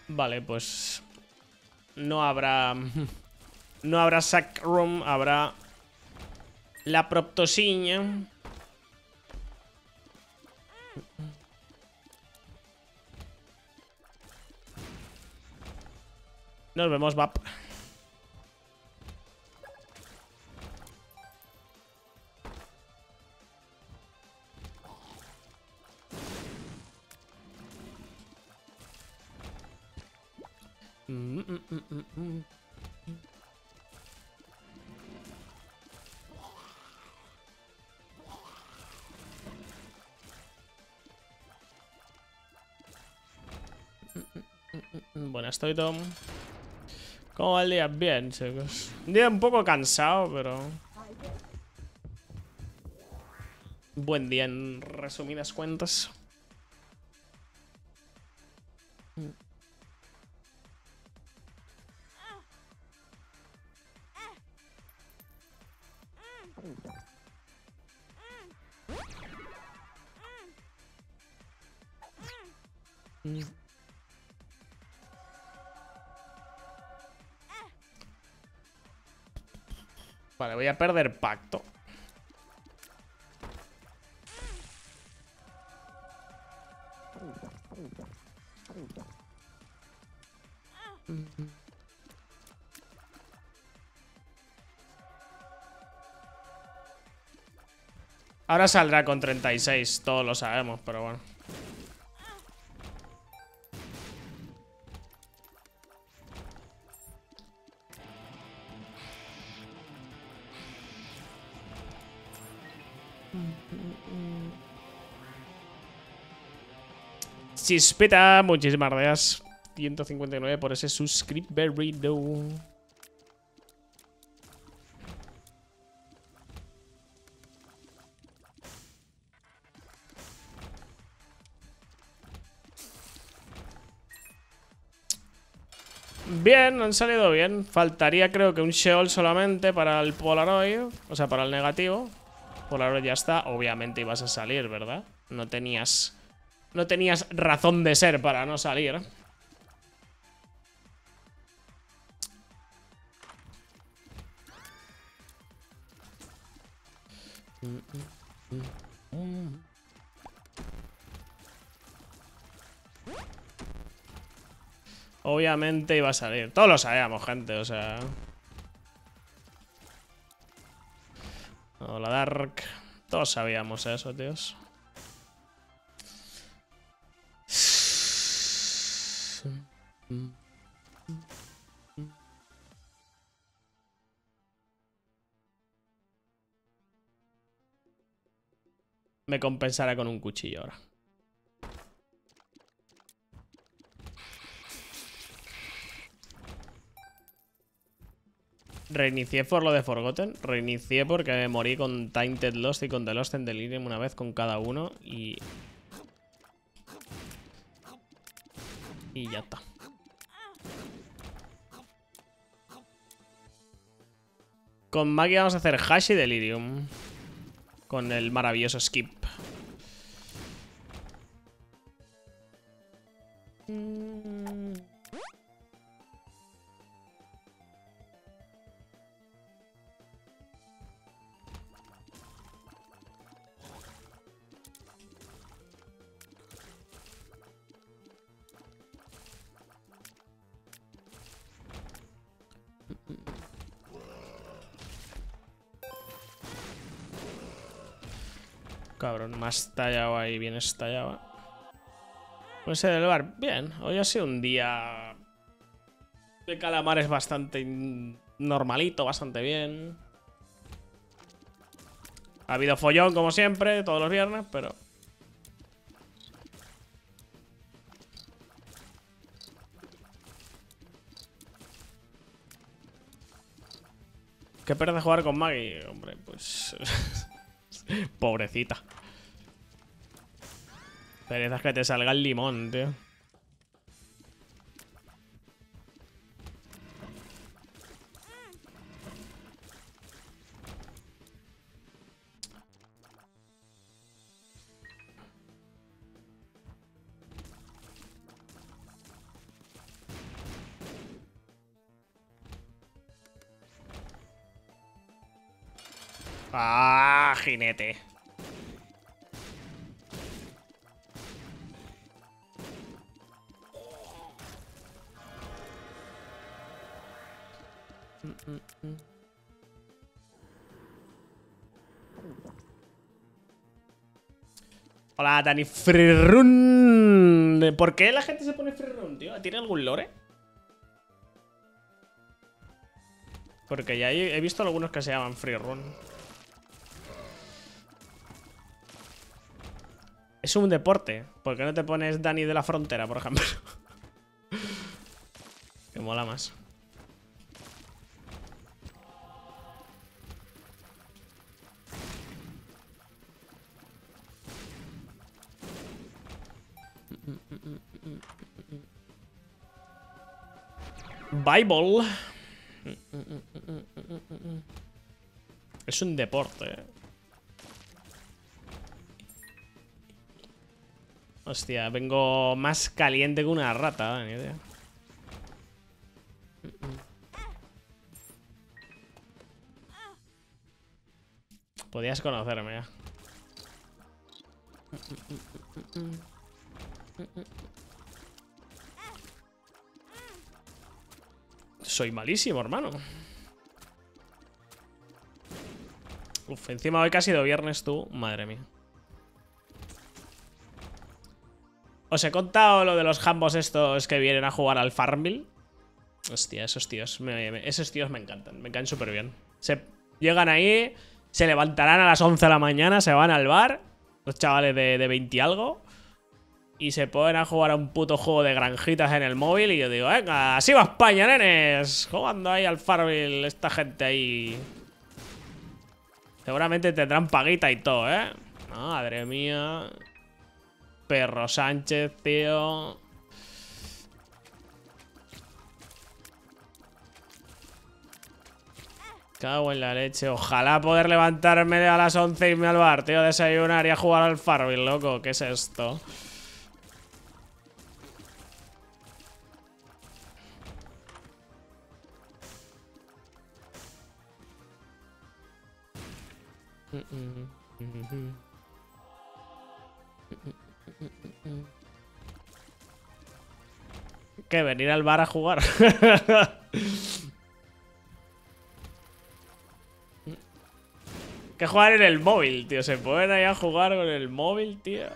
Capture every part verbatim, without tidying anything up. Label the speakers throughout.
Speaker 1: Vale, pues... No habrá... No habrá sack room, habrá... La proptosiña. Nos vemos, Vap. Mm, mm, mm, mm, mm. Bueno, estoy Tom. ¿Cómo va el día? Bien, chicos. Un día un poco cansado, pero... Buen día en resumidas cuentas. Vale, voy a perder pacto. Ahora saldrá con treinta y seis, todos lo sabemos, pero bueno. Chispeta, muchísimas gracias. ciento cincuenta y nueve por ese suscriptorido. Bien, han salido bien. Faltaría creo que un Sheol solamente para el Polaroid. O sea, para el negativo. Polaroid ya está. Obviamente ibas a salir, ¿verdad? No tenías... No tenías razón de ser para no salir. Obviamente iba a salir. Todos lo sabíamos, gente, o sea... Hola, Dark. Todos sabíamos eso, tíos. Me compensará con un cuchillo ahora. Reinicié por lo de Forgotten. Reinicié porque me morí con Tainted Lost y con The Lost en Delirium una vez con cada uno. Y... Y ya está. Con Maggie vamos a hacer Hash y Delirium. Con el maravilloso skip. Cabrón, más tallado ahí, bien estallado. Pues el bar, bien. Hoy ha sido un día de calamares bastante normalito, bastante bien. Ha habido follón, como siempre, todos los viernes, pero... ¿Qué pereza jugar con Maggie? Hombre, pues... Pobrecita. Pereza es que te salga el limón, tío. ¡Ah, jinete! Mm, mm, mm. Hola, Dani Freerun. ¿Por qué la gente se pone Freerun, tío? ¿Tiene algún lore? Porque ya he visto algunos que se llaman Freerun. Es un deporte. ¿Por qué no te pones Dani de la Frontera, por ejemplo? Que mola más. Bible. Es un deporte. Hostia, vengo más caliente que una rata, ni idea. Podías conocerme ya. Soy malísimo, hermano. Uf, encima hoy que ha sido viernes tú. Madre mía. Os he contado lo de los jambos estos que vienen a jugar al Farmville. Hostia, esos tíos me, me, esos tíos me encantan. Me caen súper bien. Se llegan ahí, se levantarán a las once de la mañana, se van al bar, los chavales de, de veinte y algo, y se ponen a jugar a un puto juego de granjitas en el móvil. Y yo digo, venga, así va España, nenes. Jugando ahí al Farmville, esta gente ahí. Seguramente tendrán paguita y todo, ¿eh? Madre mía. Perro Sánchez, tío. Cago en la leche. Ojalá poder levantarme a las once y irme al bar, tío, a desayunar y a jugar al Farmville, loco. ¿Qué es esto? ¿Qué? ¿Venir al bar a jugar? Que jugar en el móvil, tío. Se pueden ahí a jugar con el móvil, tío.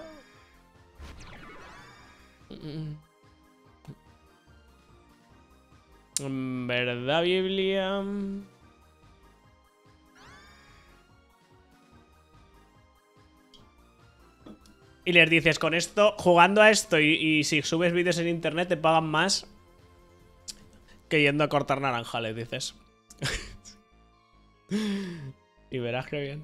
Speaker 1: En verdad, Biblia. Y les dices, con esto, jugando a esto y, y si subes vídeos en internet te pagan más que yendo a cortar naranja, les dices. Y verás que bien.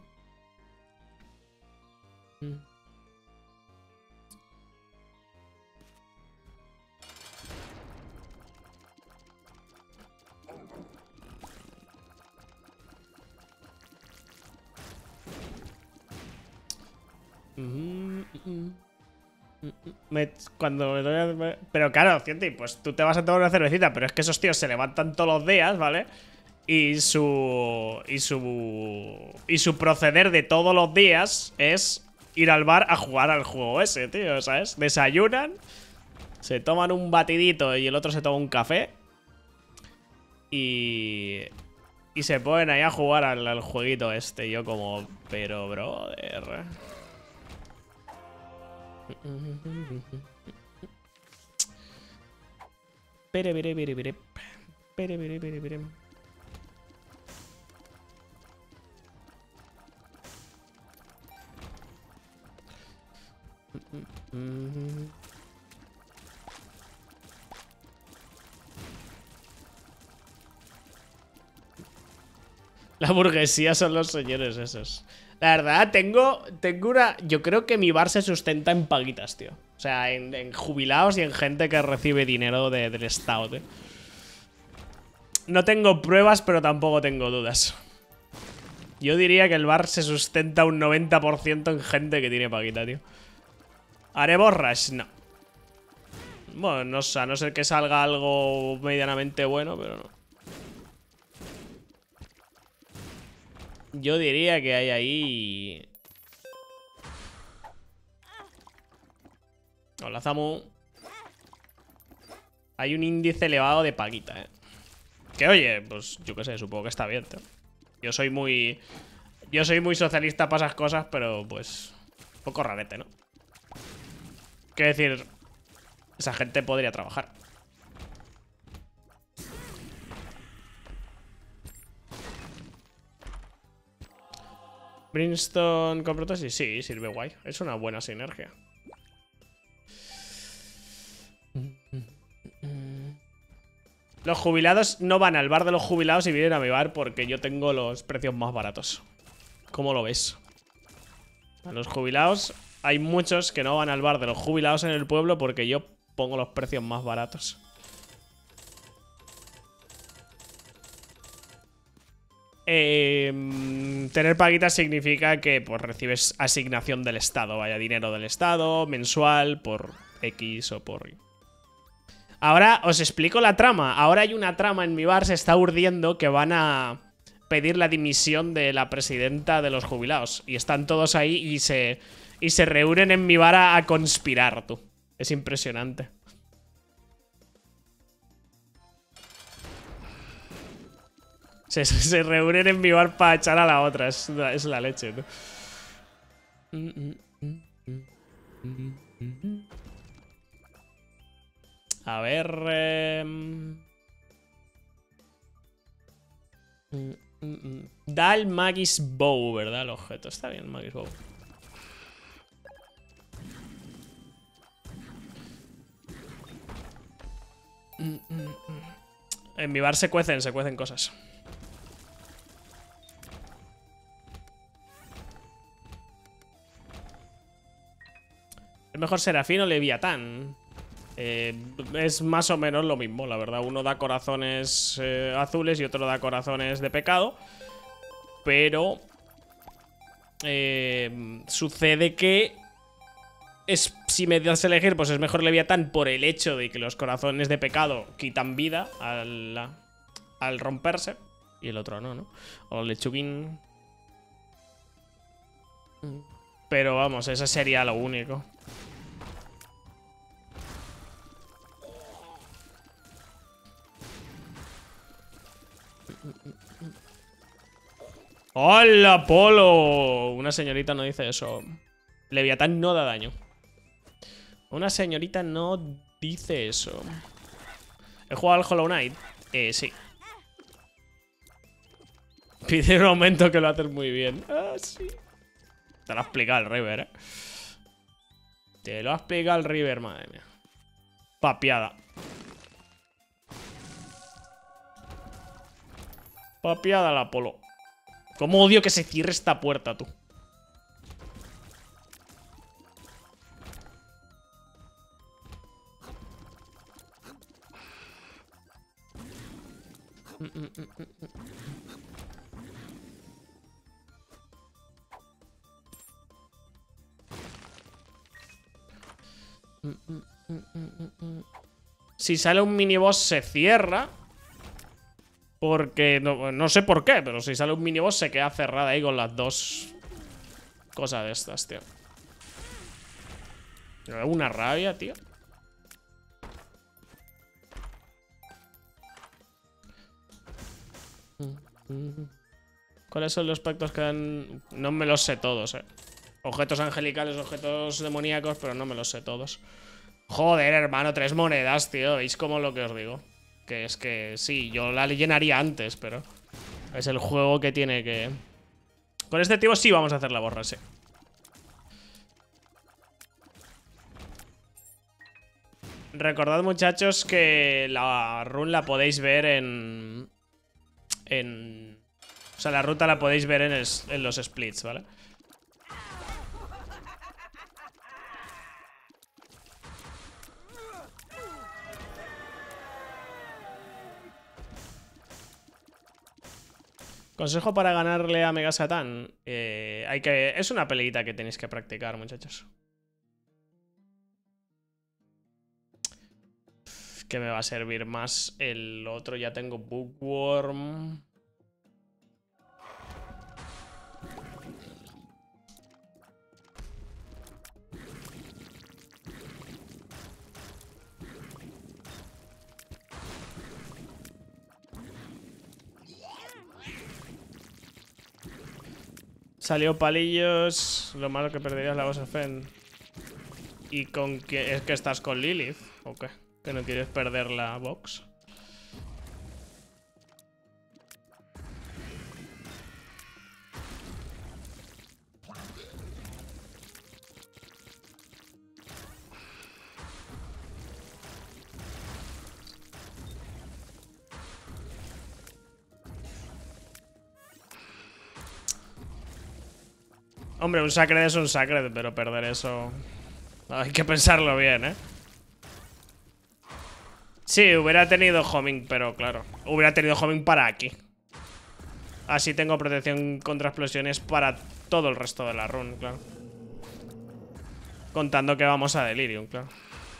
Speaker 1: Me, cuando me doy a, pero claro, Cienti, pues tú te vas a tomar una cervecita, pero es que esos tíos se levantan todos los días, ¿vale? Y su y su y su proceder de todos los días es ir al bar a jugar al juego ese, tío, ¿sabes? Desayunan, se toman un batidito y el otro se toma un café y y se ponen ahí a jugar al, al jueguito este. Y yo como, pero brother. Pere, pere, pere, pere. Pere, pere, pere, pere. La burguesía son los señores esos. La verdad, tengo, tengo una... Yo creo que mi bar se sustenta en paguitas, tío. O sea, en, en jubilados y en gente que recibe dinero de, del Estado, tío. No tengo pruebas, pero tampoco tengo dudas. Yo diría que el bar se sustenta un noventa por ciento en gente que tiene paguita, tío. ¿Haré borras? No. Bueno, no sé, a no ser que salga algo medianamente bueno, pero no. yo diría que hay ahí... Hola, Zamu. Hay un índice elevado de paguita, eh. Que oye, pues yo qué sé, supongo que está bien, tío. Yo soy muy... Yo soy muy socialista para esas cosas, pero pues... Un poco rarete, ¿no? Quiero decir... Esa gente podría trabajar. Brimstone con prótesis, sí, sirve guay. Es una buena sinergia. Los jubilados no van al bar de los jubilados y vienen a mi bar porque yo tengo los precios más baratos. ¿Cómo lo ves? A los jubilados hay muchos que no van al bar de los jubilados en el pueblo porque yo pongo los precios más baratos. Eh, tener paguitas significa que pues recibes asignación del Estado, vaya, dinero del Estado, mensual, por X o por... Ahora os explico la trama. Ahora hay una trama en mi bar, se está urdiendo que van a pedir la dimisión de la presidenta de los jubilados. Y están todos ahí y se, y se reúnen en mi bar a, a conspirar, tú. Es impresionante. Se, se reúnen en mi bar para echar a la otra. Es, es la leche, ¿no? A ver... Eh... Da el Maggie's Bow, ¿verdad? El objeto. Está bien, Maggie's Bow. En mi bar se cuecen, se cuecen cosas. ¿Es mejor Serafín o Leviatán? Eh, es más o menos lo mismo, la verdad. Uno da corazones eh, azules y otro da corazones de pecado. Pero eh, sucede que es, si me das a elegir, pues es mejor Leviatán por el hecho de que los corazones de pecado quitan vida al, al romperse. Y el otro no, ¿no? O lechuguín. Pero vamos, ese sería lo único. ¡Hola, Polo! Una señorita no dice eso. Leviatán no da daño. Una señorita no dice eso. ¿He jugado al Hollow Knight? Eh, sí. Pide un aumento que lo haces muy bien. Ah, sí. Te lo ha explicado el River, eh. Te lo ha explicado el River, madre mía. Papiada. Papiada la Polo. Cómo odio que se cierre esta puerta, tú. Si sale un miniboss se cierra. Porque no, no sé por qué, pero si sale un miniboss se queda cerrada ahí con las dos cosas de estas, tío. Me da una rabia, tío. ¿Cuáles son los pactos que dan? No me los sé todos, eh. Objetos angelicales, objetos demoníacos, pero no me los sé todos. Joder, hermano, tres monedas, tío. ¿Veis cómo lo que os digo? Que es que sí, yo la llenaría antes, pero es el juego que tiene que... Con este tipo sí vamos a hacer la borra, sí. Recordad, muchachos, que la run la podéis ver en... En... O sea, la ruta la podéis ver en, el, en los splits, ¿vale? Consejo para ganarle a Mega Satan. Eh, hay que... Es una peleita que tenéis que practicar, muchachos. ¿Qué me va a servir más? El otro ya tengo Bookworm. Salió palillos. Lo malo que perderías la Boss of Fen. ¿Y con qué? ¿Es que estás con Lilith? ¿O qué? ¿Que no quieres perder la box? Hombre, un Sacred es un Sacred, pero perder eso... Hay que pensarlo bien, ¿eh? Sí, hubiera tenido homing, pero claro. Hubiera tenido homing para aquí. Así tengo protección contra explosiones para todo el resto de la run, claro. Contando que vamos a Delirium, claro.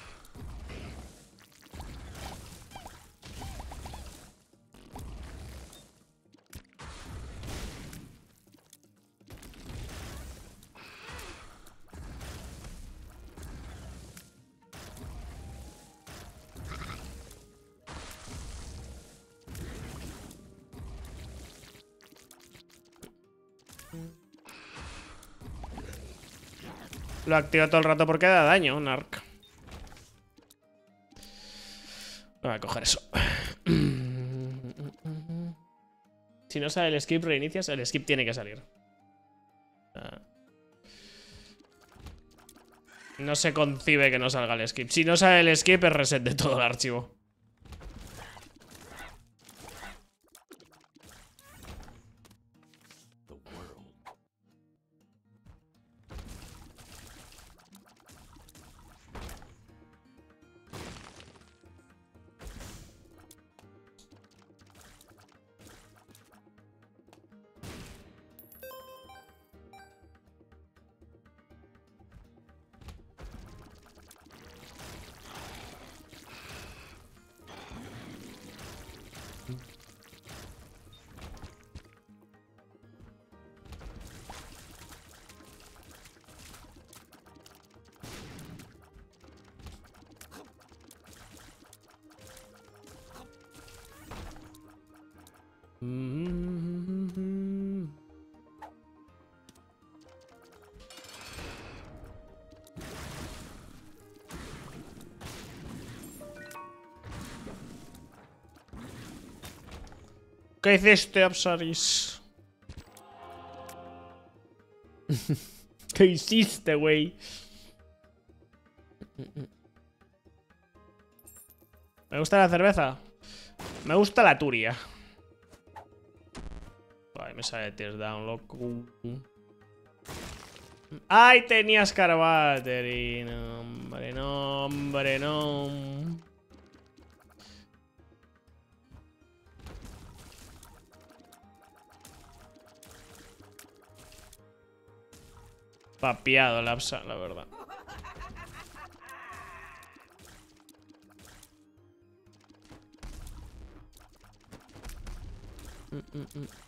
Speaker 1: Lo activo todo el rato porque da daño, un arc. Voy a coger eso. Si no sale el skip, reinicias. El skip tiene que salir. No se concibe que no salga el skip. Si no sale el skip, es reset de todo el archivo. ¿Qué hiciste, Apsaris? ¿Qué hiciste, güey? Me gusta la cerveza. Me gusta la turia. Ay, me sale Tears Down, loco. ¡Ay, tenías Carbattery! No, hombre, no, hombre, no. Papiado el Apsa, la verdad. Mm, mm, mm.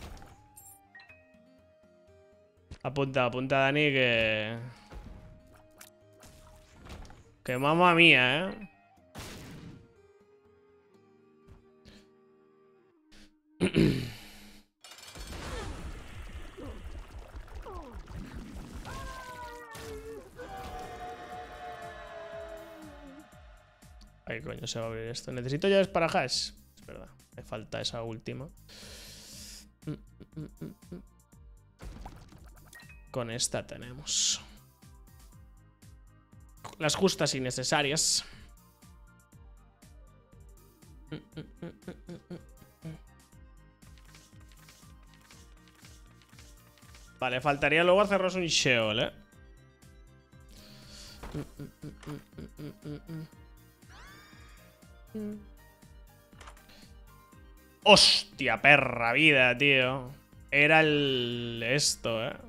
Speaker 1: Apunta, apunta, Dani, que... Que mamma mía, ¿eh? Ay, coño, se va a abrir esto. Necesito llaves para hash. Es verdad, me falta esa última. Con esta tenemos las justas y necesarias. Vale, faltaría luego hacernos un Sheol, ¿eh? Hostia, perra vida, tío. Era el... esto, ¿eh?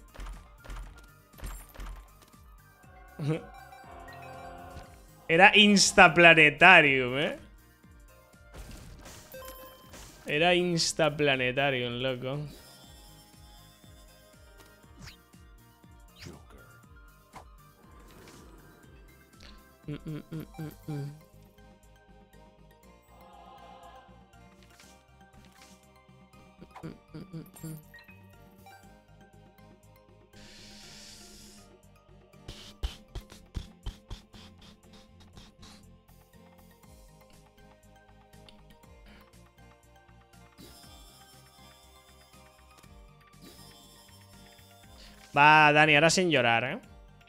Speaker 1: Era Instaplanetarium, ¿eh? Era Instaplanetarium, loco. Mm, mm, mm, mm, mm. Mm, mm, mm, mm. Va, Dani, ahora sin llorar, ¿eh?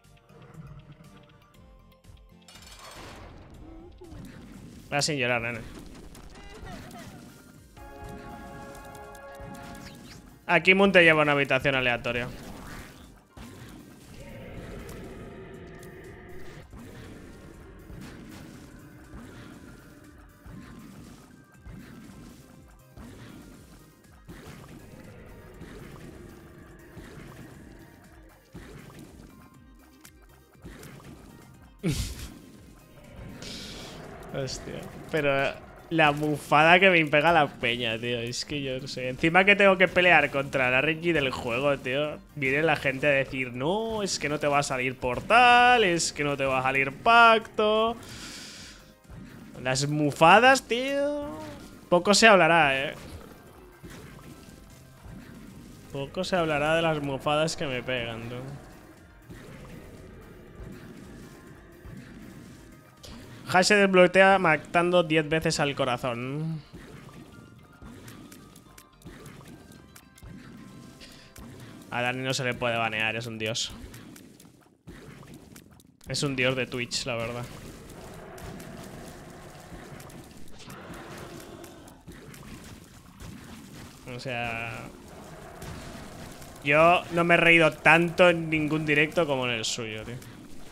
Speaker 1: Va sin llorar, nene. Aquí Moon te lleva a una habitación aleatoria. Hostia. Pero la bufada que me pega la peña, tío. Es que yo no sé. Encima que tengo que pelear contra la Reggie del juego, tío. Viene la gente a decir, no, es que no te va a salir portal, es que no te va a salir pacto. Las mufadas, tío. Poco se hablará, eh. Poco se hablará de las mufadas que me pegan, tío. Hash se desbloquea matando diez veces al corazón. A Dani no se le puede banear, es un dios. Es un dios de Twitch, la verdad. O sea... Yo no me he reído tanto en ningún directo como en el suyo, tío.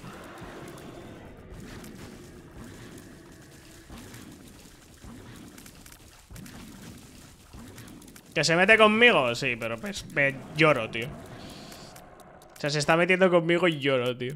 Speaker 1: ¿Que se mete conmigo? Sí, pero pues me lloro, tío. O sea, se está metiendo conmigo y lloro, tío.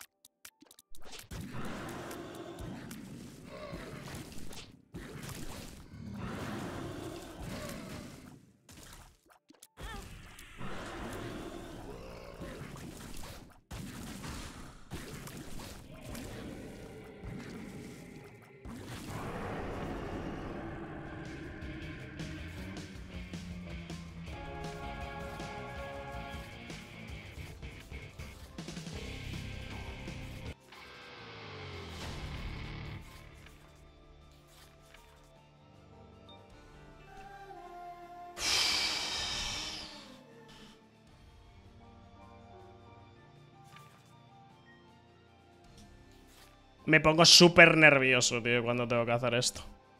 Speaker 1: Me pongo súper nervioso, tío, cuando tengo que hacer esto.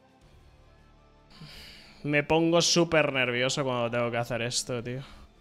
Speaker 1: Me pongo súper nervioso cuando tengo que hacer esto, tío.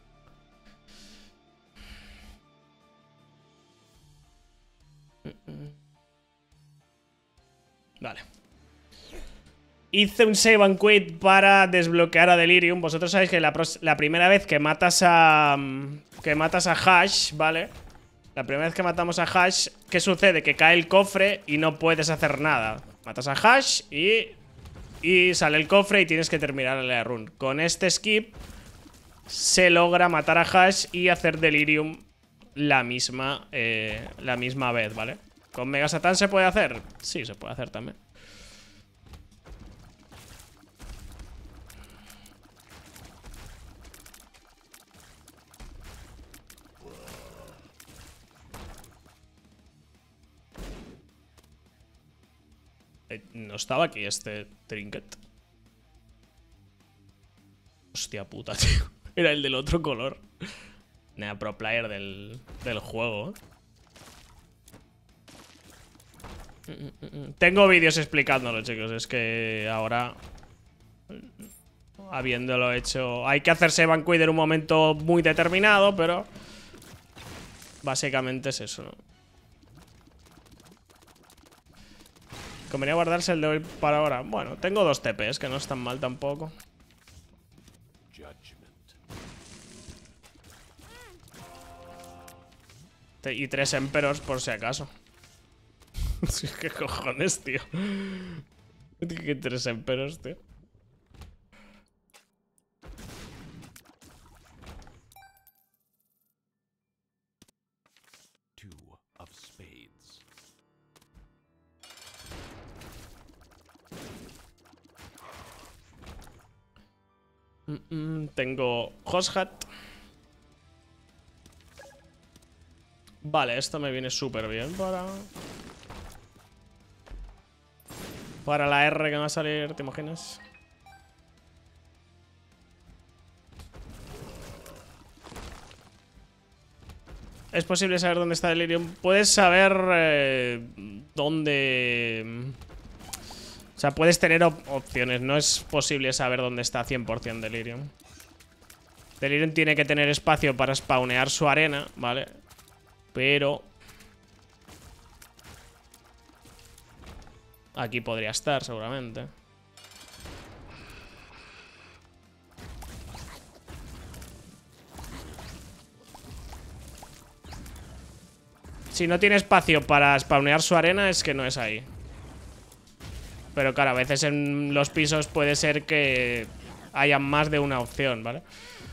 Speaker 1: Vale. Hice un save and quit para desbloquear a Delirium. Vosotros sabéis que la, la primera vez que matas a... Que matas a Hash, ¿vale? La primera vez que matamos a Hash, ¿qué sucede? Que cae el cofre y no puedes hacer nada. Matas a Hash y... Y sale el cofre y tienes que terminar la run. Con este skip se logra matar a Hash y hacer Delirium la misma, eh, la misma vez, ¿vale? ¿Con Mega Satan se puede hacer? Sí, se puede hacer también. No estaba aquí este trinket. Hostia puta, tío. Era el del otro color. Nada, pro player del, del juego. Tengo vídeos explicándolo, chicos. Es que ahora, habiéndolo hecho, hay que hacerse banquet en un momento muy determinado, pero básicamente es eso, ¿no? Convenía guardarse el de hoy para ahora. Bueno, tengo dos T Ps, que no están mal tampoco. Y tres Emperors por si acaso. ¿Qué cojones, tío? ¿Qué tres Emperors, tío? Mm -mm, tengo Hoshat. Vale, esto me viene súper bien para... Para la R que me va a salir, ¿te imaginas? Es posible saber dónde está Delirium. Puedes saber eh, dónde... O sea, puedes tener op opciones. No es posible saber dónde está cien por cien Delirium. Delirium tiene que tener espacio para spawnear su arena, ¿vale? Pero... aquí podría estar, seguramente. Si no tiene espacio para spawnear su arena, es que no es ahí. Pero claro, a veces en los pisos puede ser que haya más de una opción, ¿vale?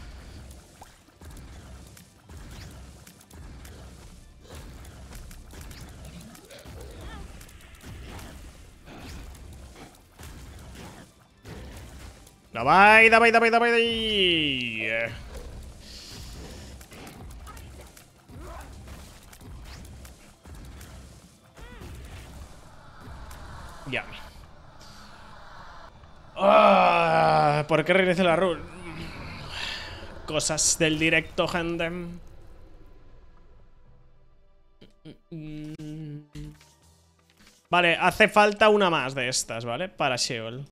Speaker 1: ¡Davai, davai, davai, davai! Ya. Ah, ¿por qué reinicio la run? Cosas del directo, gente. Vale, hace falta una más de estas, ¿vale? Para Sheol.